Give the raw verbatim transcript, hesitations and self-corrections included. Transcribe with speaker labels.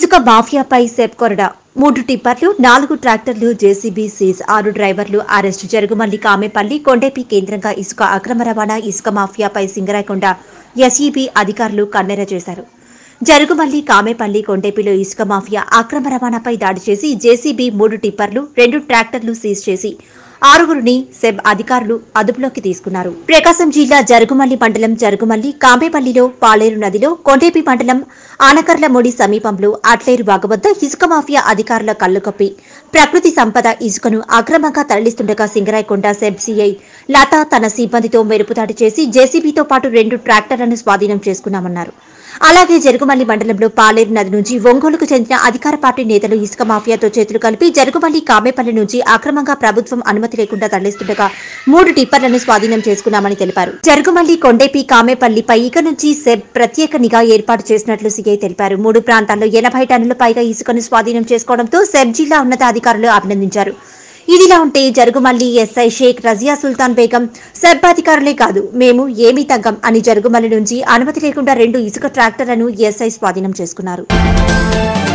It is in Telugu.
Speaker 1: ఇసుక మాఫియాపై సెబ్ కొరడా మూడు టిప్పర్లు నాలుగు ట్రాక్టర్లు జేసీబీ సీజ్ ఆరు డ్రైవర్లు అరెస్టు జరుగుమల్లి కామెపల్లి కొండెపి కేంద్రంగా ఇసుక అక్రమ రవాణా ఇసుక మాఫియాపై సింగరాయకొండ ఎస్ఈబీ అధికారులు కన్నెర చేశారు. జరుగుమల్లి కామెపల్లి కొండెపిలో ఇసుక మాఫియా అక్రమ రవాణాపై దాడి చేసి జేసీబీ మూడు టిప్పర్లు రెండు ట్రాక్టర్లు సీజ్ చేసి ఆరుగురిని సెబ్ అధికారులు అదుపులోకి తీసుకున్నారు. ప్రకాశం జిల్లా జరుగుమల్లి మండలం జరుగుమల్లి కామెపల్లిలో పాలేరు నదిలో కొండెపి మండలం ఆనకర్లముడి సమీపంలో అట్లేరు వాగు వద్ద ఇసుక మాఫియా అధికారుల కళ్లుకప్పి ప్రకృతి సంపద ఇసుకను అక్రమంగా తరలిస్తుండగా సింగరాయకొండ సెబ్ సిఐ లతా తన సిబ్బందితో మెరుపుదాడి చేసి జేసీబీతో పాటు రెండు ట్రాక్టర్లను స్వాధీనం చేసుకున్నామన్నారు. అలాగే జరుగుమల్లి మండలంలో పాలేరు నది నుంచి ఒంగోలుకు చెందిన అధికార పార్టీ నేతలు ఇసుక మాఫియాతో చేతులు కలిపి జరుగుమల్లి కామెపల్లి నుంచి అక్రమంగా ప్రభుత్వం అనుమతి లేకుండా తరలిస్తుండగా మూడు టిప్పర్లను స్వాధీనం చేసుకున్నామని తెలిపారు. జరుగుమల్లి కొండెపి కామెపల్లిపై ఇక నుంచి సెబ్ ప్రత్యేక నిఘా ఏర్పాటు చేసినట్లు సీఐ తెలిపారు. మూడు ప్రాంతాల్లో ఎనభై టన్నుల పైగా ఇసుకను స్వాధీనం చేసుకోవడంతో సెబ్ జిల్లా ఉన్నతాధికారులు అభినందించారు. ఇదిలా ఉంటే జరుగుమల్లి ఎస్ఐ షేక్ రజియా సుల్తాన్ బేగం సెబ్ అధికారులే కాదు మేము ఏమీ తగ్గం అని జరుగుమల్లి నుంచి అనుమతి లేకుండా రెండు ఇసుక ట్రాక్టర్లను ఎస్ఐ స్వాధీనం చేసుకున్నారు.